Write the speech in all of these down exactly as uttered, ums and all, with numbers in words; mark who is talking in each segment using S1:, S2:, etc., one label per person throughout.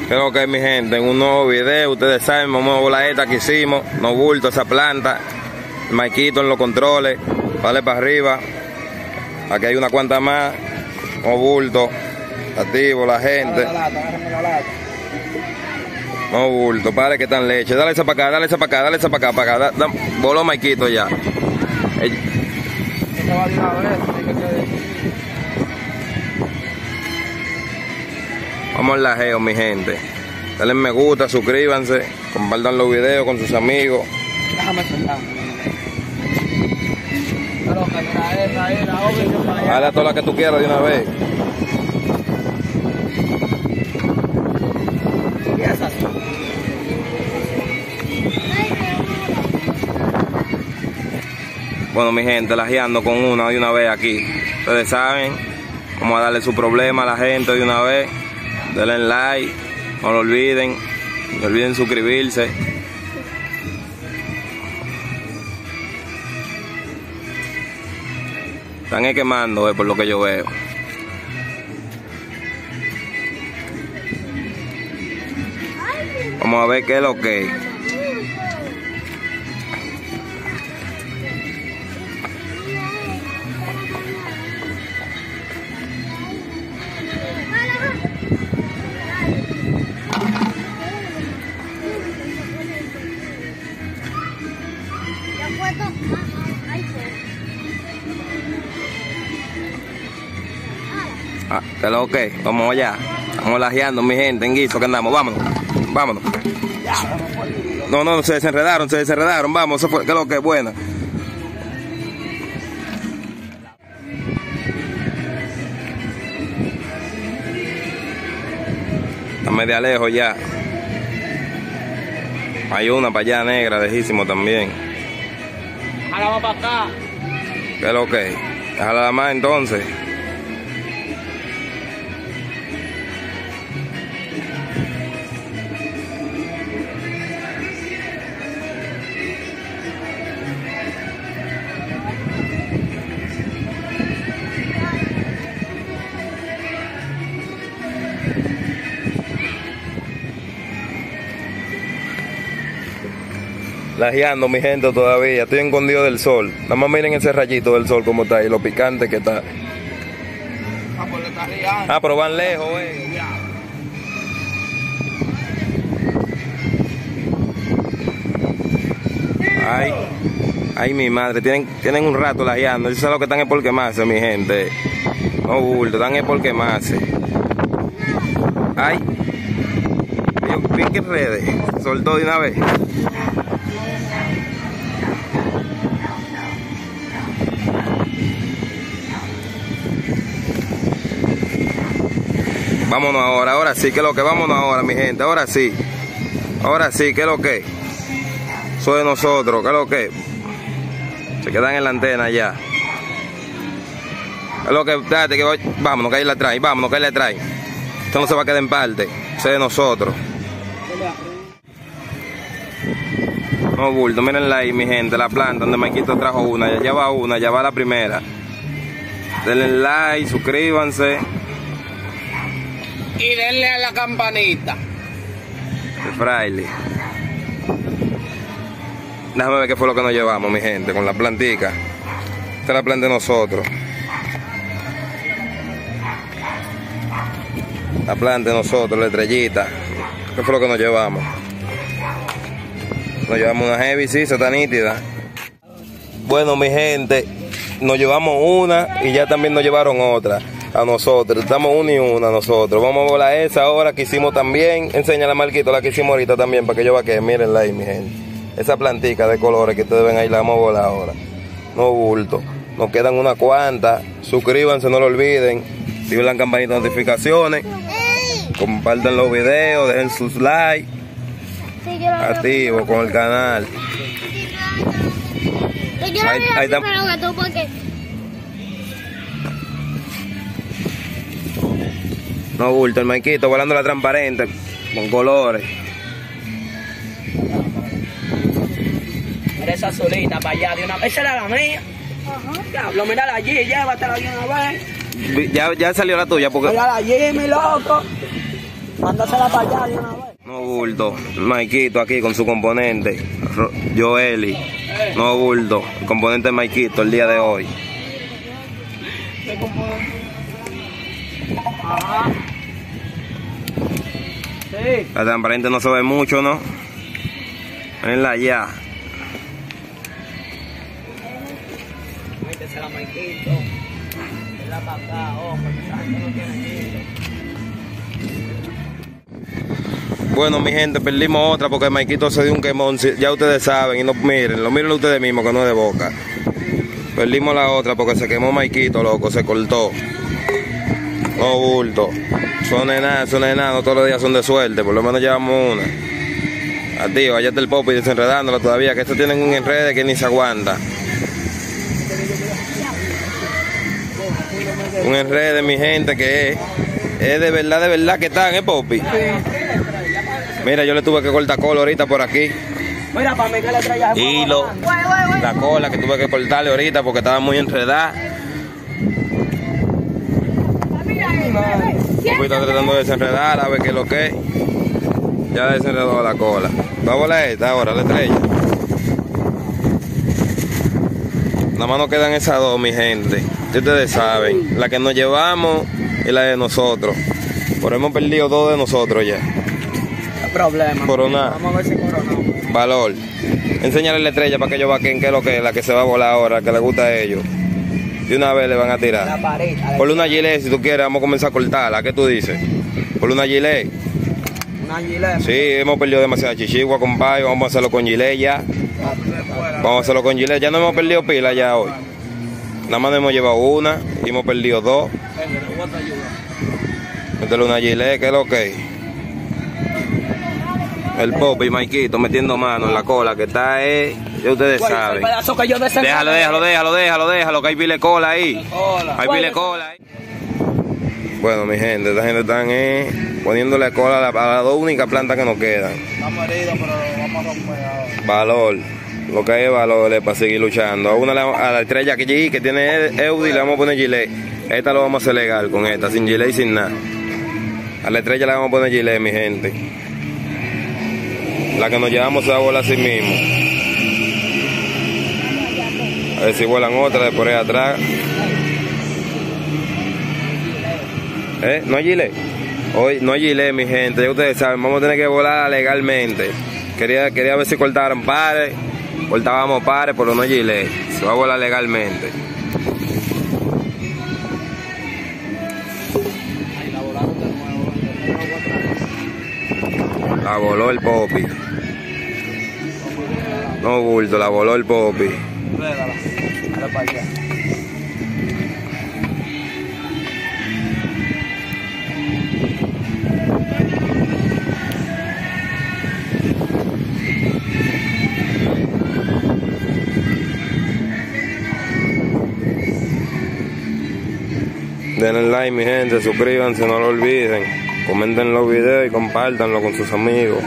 S1: Creo que mi gente, en un nuevo video, ustedes saben, vamos a volar esta que hicimos, no bulto esa planta, el Maikito en los controles, vale para arriba, aquí hay una cuanta más, no bulto, activo la gente, no bulto, padre que están leche, dale esa para acá, dale esa para acá, dale esa para acá, para acá, da, da, voló Maikito ya. El... Vamos al lajeo, mi gente. Denle me gusta, suscríbanse, compartan los videos con sus amigos.
S2: Déjame sentarme.
S1: Dale a todas las que tú quieras de una vez.
S2: ¿Qué es así?
S1: Bueno, mi gente, lajeando con una de una vez aquí. Ustedes saben, vamos a darle su problema a la gente de una vez. Denle like, no lo olviden, no olviden suscribirse. Están quemando, eh, por lo que yo veo. Vamos a ver qué es lo que es. Ah, ¿qué es lo que? Vamos allá. Estamos lajeando, mi gente, en guiso que andamos. Vámonos, vámonos. No, no, se desenredaron, se desenredaron. Vamos, eso fue, ¿qué es lo que? Buena. Está media lejos ya. Hay una para allá negra, lejísimo también.
S2: Ahora va para acá.
S1: ¿Qué es lo que? Déjala la más entonces. Lajeando, mi gente, todavía. Estoy escondido del sol. Nada más miren ese rayito del sol como está y lo picante que está. Ah, pero van lejos, eh. Ay, ay, mi madre. Tienen, tienen un rato lajeando. Eso es lo que están es por quemarse, mi gente. No bulto, están es por quemarse. Ay. Bien que redes. Soltó de una vez. Vámonos ahora, ahora sí, que es lo que, vámonos ahora, mi gente, ahora sí. Ahora sí, que es lo que. Eso de nosotros, que es lo que. Se quedan en la antena ya. Es lo que, espérate, que voy. Vámonos, que ahí la traen, vámonos, que ahí la traen. Esto no se va a quedar en parte, eso de nosotros. No bulto, mírenla ahí, mi gente, la planta donde Maikito trajo una, ya, ya va una, ya va la primera. Denle like, suscríbanse.
S2: Y denle a la campanita.
S1: El fraile. Déjame ver qué fue lo que nos llevamos, mi gente, con la plantica. Esta es la planta de nosotros. La planta de nosotros, la estrellita. ¿Qué fue lo que nos llevamos? Nos llevamos una heavy, sí, se está nítida. Bueno, mi gente, nos llevamos una y ya también nos llevaron otra. A nosotros, estamos una y una nosotros. Vamos a volar esa ahora que hicimos también. Enséñale a Marquito la que hicimos ahorita también para que yo vea que mírenla ahí, mi gente. Esa plantica de colores que ustedes ven ahí la vamos a volar ahora. No bulto. Nos quedan una cuanta. Suscríbanse, no lo olviden. Activen la campanita de notificaciones. Compartan los videos, dejen sus likes. Activo con el canal. Ahí, ahí está. No bulto, el Maikito volando la transparente con colores.
S2: Mira esa solita para allá de una vez. Esa era la mía. Ajá. Diablo, mírala allí, llévatela de una vez.
S1: Ya, ya salió la tuya porque...
S2: Mírala allí, mi loco. Mándasela para allá de una vez.
S1: No bulto. Maikito aquí con su componente. Joeli. No bulto. El componente de Maikito el día de hoy.
S2: ¿Qué componente? Ajá. Sí.
S1: La transparente no se ve mucho, ¿no? Venla ya.
S2: Métesela, Maikito. Venla para acá, ojo, esa gente no tiene hilo.
S1: Bueno, mi gente, perdimos otra porque Maikito se dio un quemón, ya ustedes saben, y no miren, lo miren ustedes mismos que no es de boca. Perdimos la otra porque se quemó Maikito, loco, se cortó. No bulto. Son nada, son nada, no todos los días son de suerte, por lo menos llevamos una. Adiós, allá está el Popi desenredándolo todavía, que estos tienen un enrede que ni se aguanta. Un enrede, mi gente, que es, es de verdad, de verdad que están, ¿eh, Popi? Mira, yo le tuve que cortar cola ahorita por aquí.
S2: Mira, para mí que le traía
S1: hilo, la cola que tuve que cortarle ahorita porque estaba muy enredada. Popi está tratando de desenredar, a ver qué es lo que es. Ya desenredó la cola. Va a volar esta ahora, la estrella. Nada más nos quedan esas dos, mi gente. Ya ustedes saben, la que nos llevamos y la de nosotros. Pero hemos perdido dos de nosotros ya.
S2: Problema.
S1: Corona.
S2: Vamos a ver si coronamos.
S1: Valor. Enséñale la estrella para que ellos vaquen qué es lo que es la que se va a volar ahora, que le gusta a ellos. De una vez le van a tirar.
S2: La pared.
S1: Ponle una gilet si tú quieres, vamos a comenzar a cortarla. ¿Qué tú dices? Ponle una gilet.
S2: Una gilet.
S1: Sí, hemos perdido demasiada chichigua, compadre. Vamos a hacerlo con gilet ya. Vamos a hacerlo con gilet. Ya no hemos perdido pila ya hoy. Nada más hemos llevado una y hemos perdido dos. Métele una gilet, ¿qué es lo que es? El Popi y Maikito metiendo mano en la cola que está ahí, ya ustedes
S2: Güey,
S1: saben.
S2: el pedazo que yo desenredé.
S1: Déjalo, déjalo, déjalo, déjalo, déjalo, que hay pile cola ahí.
S2: Hola.
S1: Hay pile cola ahí. Bueno, mi gente, esta gente están eh, poniéndole cola a la, a las dos únicas plantas que nos quedan.
S2: Estamos heridos, pero vamos a romper ahora.
S1: Valor. Lo que hay valor es para seguir luchando. A una a la estrella que allí, que tiene Eudi, le vamos a poner gilet. Esta lo vamos a hacer legal con esta, sin gilet y sin nada. A la estrella le vamos a poner gilet, mi gente. La que nos llevamos se va a volar así mismo. A ver si vuelan otra de por ahí atrás. ¿Eh? ¿No hay gilet? Hoy no hay gilet, mi gente. Ya ustedes saben, vamos a tener que volar legalmente. Quería, quería ver si cortaran pares. Cortábamos pares, pero no hay gilet. Se va a volar legalmente. La voló el Popi. No bulto, la voló el Popi.
S2: Rédala. Dale para allá.
S1: Denle like, mi gente, suscríbanse, no lo olviden. Comenten los videos y compártanlo con sus amigos.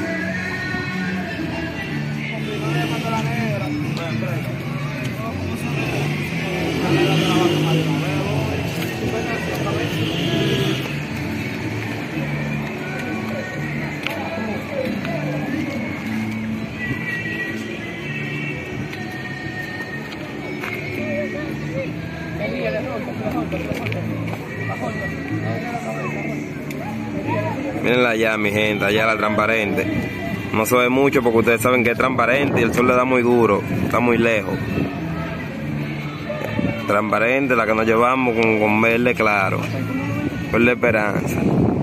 S1: Mírenla allá, mi gente, allá la transparente. No se ve mucho porque ustedes saben que es transparente y el sol le da muy duro, está muy lejos. Transparente, la que nos llevamos con, con verde claro, verde esperanza.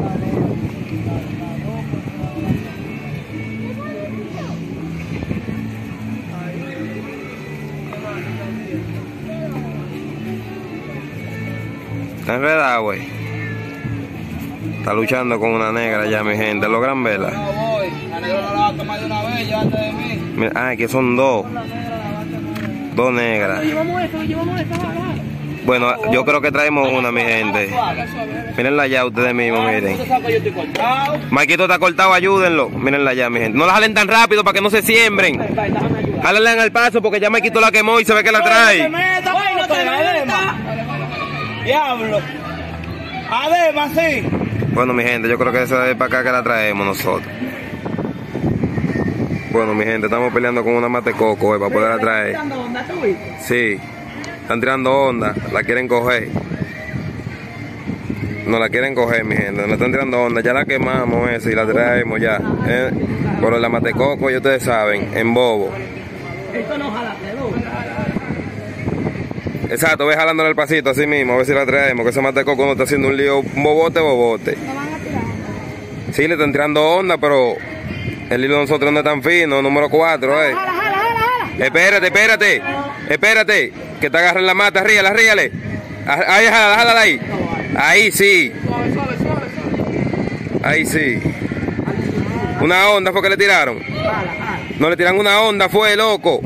S1: Está enredado, güey. Está luchando con una negra ya, mi gente. ¿Logran verla?
S2: No voy. La negra no la va a tomar de una vez, llévate de mí.
S1: Mira, ah, que son dos. Dos negras.
S2: Llevamos esto, llevamos esto,
S1: Bueno, yo creo que traemos una, mi gente. Mírenla ya ustedes mismos, miren. Maikito está cortado, ayúdenlo. Mírenla ya, mi gente. No la jalen tan rápido para que no se siembren. Jálenla al paso porque ya Maikito la quemó y se ve que la trae.
S2: Diablo. Además, sí.
S1: Bueno, mi gente, yo creo que esa es para acá que la traemos nosotros. Bueno, mi gente, estamos peleando con una matecoco eh, para poderla traer.
S2: ¿Están tirando onda, tú viste?
S1: Sí, están tirando onda, la quieren coger. No la quieren coger, mi gente, no están tirando onda. Ya la quemamos esa y la traemos ya. Eh, pero la matecoco, ya ustedes saben, en bobo.
S2: Esto no jala, ¿no?
S1: Exacto, ve jalándole el pasito así mismo, a ver si la traemos, que ese matecoco no está haciendo un lío, un bobote, bobote.
S3: ¿No van a tirar?
S1: Sí, le están tirando onda, pero el hilo de nosotros no es tan fino, número cuatro, eh.
S3: Jala, jala, jala, jala.
S1: Espérate, espérate, espérate, que te agarren la mata, ríala, ríale. Ahí, jala, jala ahí. Ahí sí.
S2: Suave, suave, suave, suave.
S1: Ahí sí. Una onda fue que le tiraron.
S2: Jala, jala.
S1: No le tiran una onda, fue loco.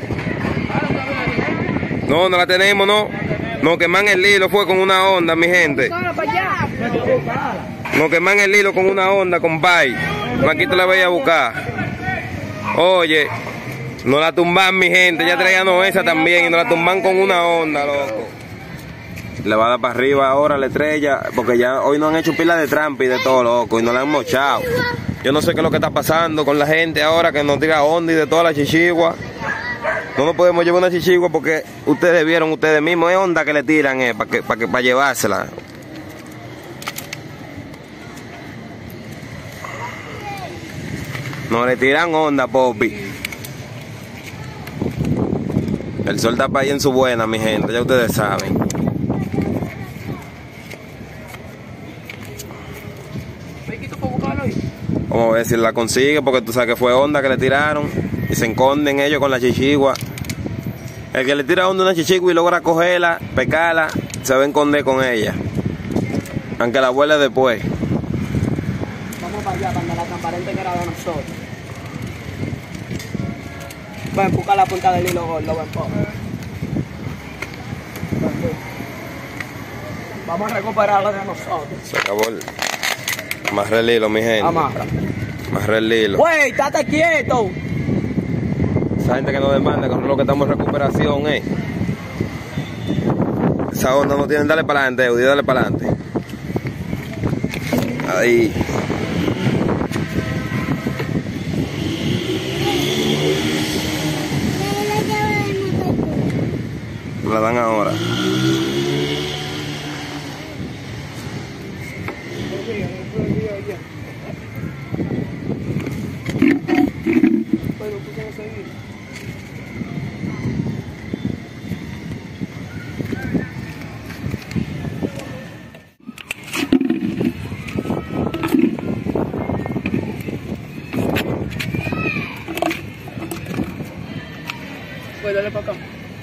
S1: No, no la tenemos, no. Nos queman el hilo, fue con una onda, mi gente.
S3: Jala para allá.
S1: Nos queman el hilo con una onda, compay. Maquito la voy a buscar. Oye, no la tumban, mi gente. Ya traían esa también y nos la tumban con una onda, loco. Le va a dar para arriba ahora la estrella, porque ya hoy nos han hecho pila de trampa y de todo, loco, y nos la han mochado. Yo no sé qué es lo que está pasando con la gente ahora que nos tira onda y de toda la chichigua. No nos podemos llevar una chichigua porque ustedes vieron ustedes mismos, es onda que le tiran, eh, para que, para que, para llevársela. No le tiran onda, Poppy. El sol está para ahí en su buena, mi gente, ya ustedes saben. Vamos a ver si la consigue, porque tú sabes que fue onda que le tiraron y se esconden ellos con la chichigua. El que le tira onda a una chichigua y logra cogerla, pecarla, se va a esconder con ella, aunque la vuele después.
S2: Vamos para allá, para la transparente que era de nosotros. Voy a empujar la punta del hilo gordo, buen poco. Vamos a recuperar la de nosotros.
S1: Se acabó el... Amarra el hilo, mi gente.
S2: Amarra.
S1: Amarra el hilo.
S2: ¡Wey, estate quieto!
S1: Esa gente que nos demanda, que nosotros lo que estamos en recuperación, eh. Esa onda no tienen, dale para adelante, Eudi, dale para adelante. Ahí. Me la dan ahora.
S2: Pues dale para acá.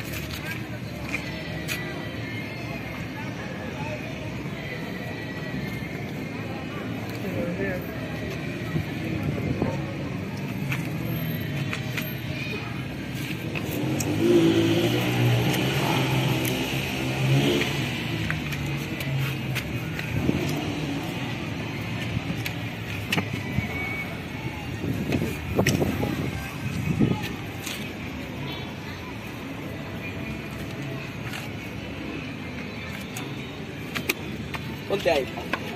S2: Ponte ahí.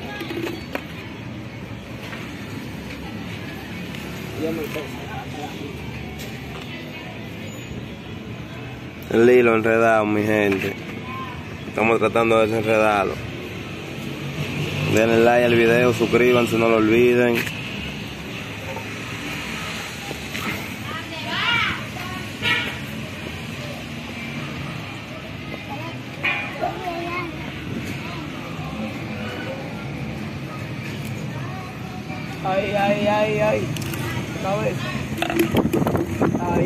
S2: Ya me pesa.
S1: El hilo enredado, mi gente. Estamos tratando de desenredarlo. Denle like al video, suscríbanse, no lo olviden.
S2: Ahí, ahí, ahí, ahí. Otra vez. Ahí.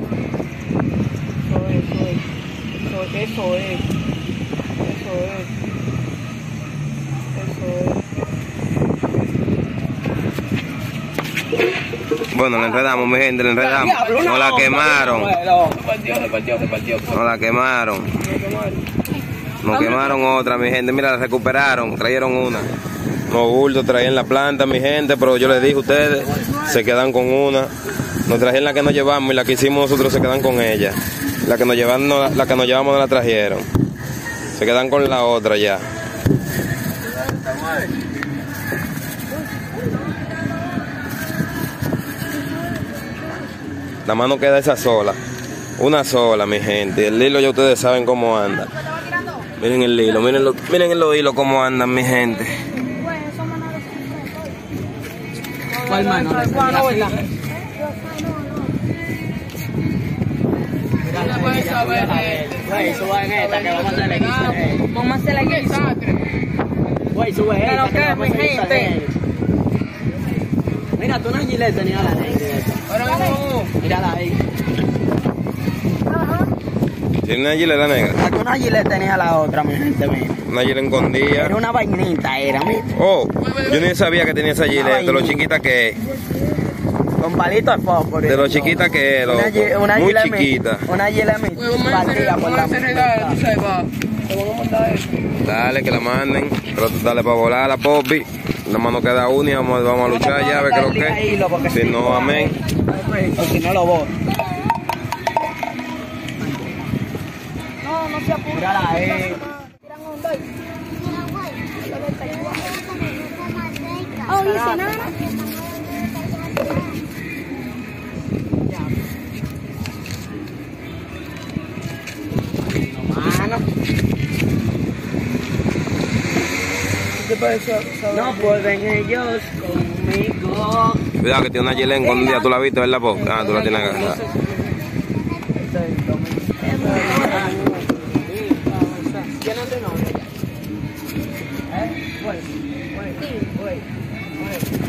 S2: Eso es, eso es. Eso, eso es. Eso es. Eso es.
S1: Bueno, la enredamos, mi gente, la enredamos.
S2: Diablo,
S1: Nos la
S2: no,
S1: quemaron.
S2: no, Se partió, se partió, se partió.
S1: Nos la quemaron. Nos quemaron otra, mi gente. Mira, la recuperaron. Trajeron una. Los bultos traían la planta, mi gente, pero yo les dije a ustedes, se quedan con una. Nos trajeron la que nos llevamos y la que hicimos nosotros se quedan con ella. La que nos llevan, no, la que nos llevamos no la trajeron. Se quedan con la otra ya. Nada más nos queda esa sola. Una sola, mi gente. El hilo ya ustedes saben cómo anda. Miren el hilo, miren, lo, miren los hilos cómo andan, mi gente.
S2: ¿Cuál mano? ¿Cuál no, verdad? Güey, suba en esta que vamos a hacer la
S3: Vamos a hacer la guisa.
S2: Güey, sube esta
S3: Pero
S2: que
S3: que,
S2: vamos a
S3: mi
S2: hacer
S3: gente.
S2: Mira, tú una gilet tenías la negra. Mírala ahí.
S1: ¿Tiene una gilera negra?
S2: Tú una gilet tenías la otra, mi gente, mira.
S1: Una gilera escondida.
S2: Era una vainita, era, mira.
S1: Oh, yo ni sabía que tenía esa gilera. De lo chiquita que es.
S2: Con palito de fósforo.
S1: De lo chiquita que es, loco.
S2: Una, gi- una
S1: Muy
S2: gilet
S1: chiquita.
S2: mi- Una gilet mi- partida por la mitad.
S1: Dale, que la manden. Pero tú dale para volar a Poppy. Nada más nos queda una y vamos, vamos a luchar ya, a ver qué es lo que es. Si no, amén.
S2: O si no lo voto.
S3: No, no se apure.
S2: Mírala ahí.
S3: Tiran un doy. Oh, dice nada.
S2: Mano. No pueden ellos conmigo.
S1: Cuidado que tiene una gilera escondida. ¿Tú la viste, verdad, Po? Ah, tú la tienes agarrada.
S2: ¿Quién es tu novio? ¿Eh? Güey, güey, güey, güey.